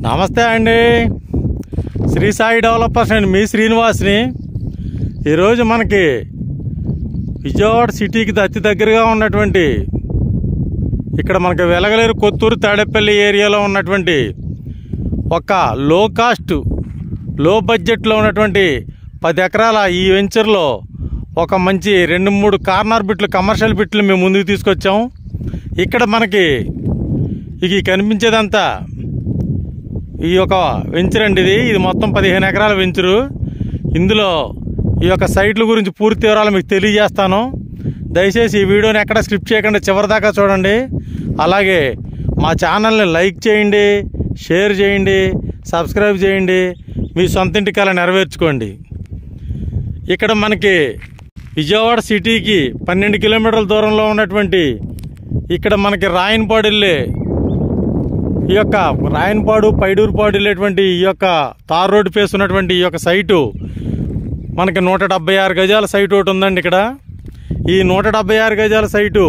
నమస్తే అండి. శ్రీ సాయి డెవలపర్స్ అండి. మీ శ్రీనివాస్ని. ఈరోజు మనకి విజయవాడ సిటీకి అతి దగ్గరగా ఉన్నటువంటి ఇక్కడ మనకి వెలగలేరు, కొత్తూరు, తాడేపల్లి ఏరియాలో ఉన్నటువంటి ఒక లో కాస్ట్ లో బడ్జెట్లో ఉన్నటువంటి 10 ఎకరాల ఈ వెంచర్లో ఒక మంచి 2-3 కార్నర్ బిట్లు, కమర్షియల్ బిట్లు మేము ముందుకు తీసుకొచ్చాం. ఇక్కడ మనకి ఇది కనిపించేదంతా ఈ యొక్క వెంచర్ అండి. ఇది మొత్తం 15 ఎకరాల వెంచరు. ఇందులో ఈ యొక్క సైట్ల గురించి పూర్తి వివరాలు మీకు తెలియజేస్తాను. దయచేసి ఈ వీడియోని ఎక్కడ స్కిప్ చేయకుండా చివరి దాకా చూడండి. అలాగే మా ఛానల్ని లైక్ చేయండి, షేర్ చేయండి, సబ్స్క్రైబ్ చేయండి. మీ సొంత ఇంటి కల నెరవేర్చుకోండి. ఇక్కడ మనకి విజయవాడ సిటీకి 12 కిలోమీటర్ల దూరంలో ఉన్నటువంటి ఇక్కడ మనకి రాయనపాడు వెళ్ళే ఈ యొక్క రాయనపాడు, పైడూరుపాడు వెళ్ళేటువంటి ఈ యొక్క తార్ రోడ్డు ఫేస్ ఉన్నటువంటి ఈ యొక్క సైటు మనకి 176 గజాల సైటు ఒకటి ఉందండి. ఇక్కడ ఈ 176 గజాల సైటు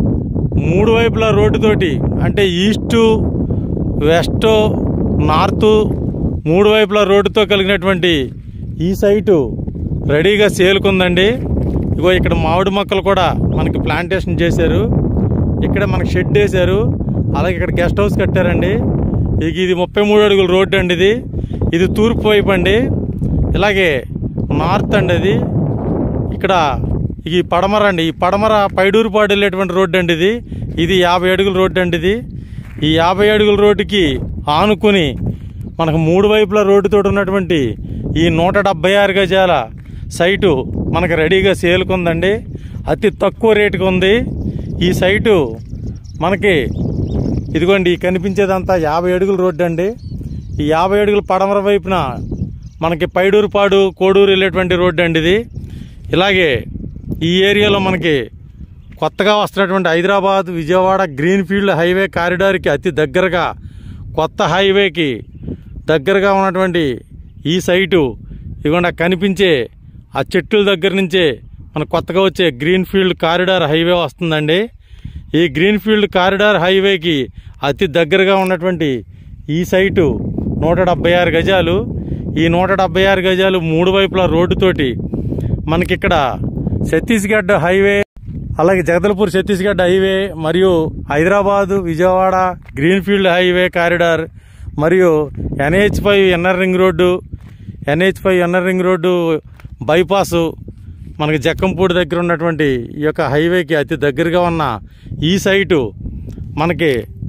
3 వైపుల రోడ్డుతోటి, అంటే ఈస్టు, వెస్ట్, నార్త్ 3 వైపుల రోడ్డుతో కలిగినటువంటి ఈ సైటు రెడీగా సేల్కుందండి. ఇగో ఇక్కడ మామిడి మొక్కలు కూడా మనకి ప్లాంటేషన్ చేశారు. ఇక్కడ మనకి షెడ్ వేశారు. అలాగే ఇక్కడ గెస్ట్ హౌస్ కట్టారండి. ఇది 33 అడుగుల రోడ్డు అండి. ఇది తూర్పు వైపు అండి. ఇలాగే నార్త్ అండి. అది ఇక్కడ ఈ పడమర అండి. ఈ పడమర పైడూరుపాడు వెళ్ళేటువంటి రోడ్డు అండి. ఇది 50 అడుగుల రోడ్డు అండి. ఈ 50 అడుగుల రోడ్డుకి ఆనుకుని మనకు 3 వైపుల రోడ్డుతో ఉన్నటువంటి ఈ 176 గజాల సైటు మనకు రెడీగా సేల్కుందండి. అతి తక్కువ రేటుకు ఉంది ఈ సైటు. మనకి ఇదిగోండి కనిపించేదంతా 50 అడుగుల రోడ్డు అండి. ఈ 50 అడుగుల పడమర వైపున మనకి పైడూరుపాడు, కోడూరు వెళ్ళేటువంటి రోడ్డు అండి. ఇలాగే ఈ ఏరియాలో మనకి కొత్తగా వస్తున్నటువంటి హైదరాబాద్, విజయవాడ గ్రీన్ఫీల్డ్ హైవే కారిడార్కి అతి దగ్గరగా, కొత్త హైవేకి దగ్గరగా ఉన్నటువంటి ఈ సైటు ఇదిగోండి కనిపించే ఆ చెట్ల దగ్గర నుంచే మనకు కొత్తగా వచ్చే గ్రీన్ఫీల్డ్ కారిడార్ హైవే వస్తుందండి. ఈ గ్రీన్ఫీల్డ్ కారిడార్ హైవేకి అతి దగ్గరగా ఉన్నటువంటి ఈ సైటు 176 గజాలు. ఈ 176 గజాలు 3 వైపుల రోడ్డుతోటి మనకిక్కడ ఛత్తీస్గఢ్ హైవే, అలాగే జగదల్పూర్ ఛత్తీస్గఢ్ హైవే, మరియు Hyderabad, Vijayawada greenfield highway corridor, మరియు NH5 NR ring road, NH5 NR ring road bypass మనకి జక్కంపూడి దగ్గర ఉన్నటువంటి ఈ యొక్క హైవేకి అతి దగ్గరగా ఉన్న ఈ సైటు మనకి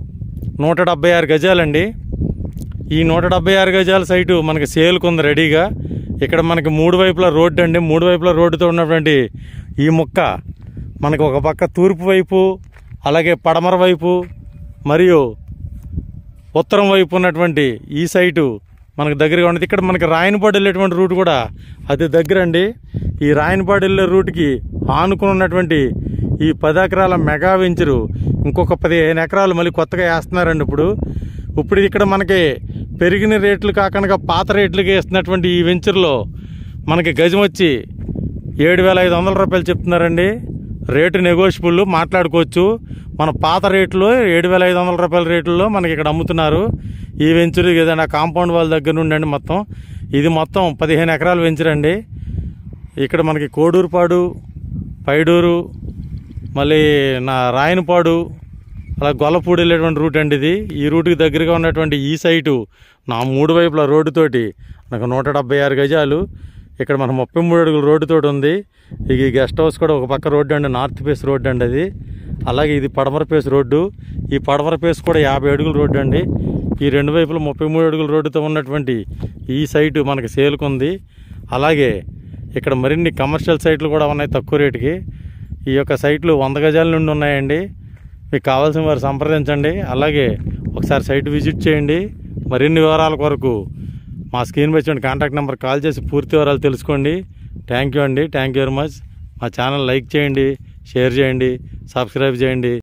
176 గజాలండి. ఈ 176 గజాల సైటు మనకి సేల్కుంది రెడీగా. ఇక్కడ మనకి 3 వైపుల రోడ్డు అండి. 3 వైపుల రోడ్డుతో ఉన్నటువంటి ఈ ముక్క మనకి ఒక పక్క తూర్పు వైపు, అలాగే పడమర వైపు, మరియు ఉత్తరం వైపు ఉన్నటువంటి ఈ సైటు మనకు దగ్గరగా ఉన్నది. ఇక్కడ మనకి రాయనపాడు వెళ్ళేటువంటి రూట్ కూడా అతి దగ్గర అండి. ఈ రాయనపాడు వెళ్ళే రూట్కి ఆనుకుని ఉన్నటువంటి ఈ 10 ఎకరాల మెగా వెంచరు ఇంకొక 15 ఎకరాలు మళ్ళీ కొత్తగా వేస్తున్నారండి. ఇప్పుడు ఇక్కడ మనకి పెరిగిన రేట్లు కాకుండా పాత రేట్లకి వేస్తున్నటువంటి ఈ వెంచర్లో మనకి గజం వచ్చి 7,500 రూపాయలు చెప్తున్నారండి. రేటు నెగోషియబుల్, మాట్లాడుకోవచ్చు. మన పాత రేట్లో 7,500 రూపాయల రేట్లలో మనకి ఇక్కడ అమ్ముతున్నారు ఈ వెంచరు. ఏదైనా కాంపౌండ్ వాళ్ళ దగ్గర నుండి అండి. ఇది మొత్తం 15 ఎకరాల వెంచర్ అండి. ఇక్కడ మనకి కోడూరుపాడు, పైడూరు, మళ్ళీ రాయనపాడు, అలా గొల్లపూడి వెళ్ళేటువంటి రూట్ అండి. ఈ రూట్కి దగ్గరగా ఉన్నటువంటి ఈ సైటు 3 వైపుల రోడ్డుతోటి మనకు 176 గజాలు. ఇక్కడ మనకు 33 అడుగుల రోడ్డుతోటి ఉంది. ఈ గెస్ట్ హౌస్ కూడా ఒక పక్క రోడ్డు అండి, నార్త్ ఫేస్ రోడ్డు అండి అది. అలాగే ఇది పడమర ఫేస్ రోడ్డు. ఈ పడమర ఫేస్ కూడా 50 అడుగుల రోడ్డు అండి. ఈ 2 వైపుల 33 అడుగుల రోడ్డుతో ఉన్నటువంటి ఈ సైటు మనకి సేల్కుంది. అలాగే ఇక్కడ మరిన్ని కమర్షియల్ సైట్లు కూడా ఉన్నాయి తక్కువ రేటుకి. ఈ యొక్క సైట్లు 100 గజాల నుండి ఉన్నాయండి. మీకు కావాల్సిన వారు సంప్రదించండి. అలాగే ఒకసారి సైట్ విజిట్ చేయండి. మరిన్ని వివరాల కొరకు మా స్క్రీన్ పై కాంటాక్ట్ నెంబర్ కాల్ చేసి పూర్తి వివరాలు తెలుసుకోండి. థ్యాంక్ యూ అండి. Thank you very much. మా ఛానల్ లైక్ చేయండి, షేర్ చేయండి, సబ్స్క్రైబ్ చేయండి.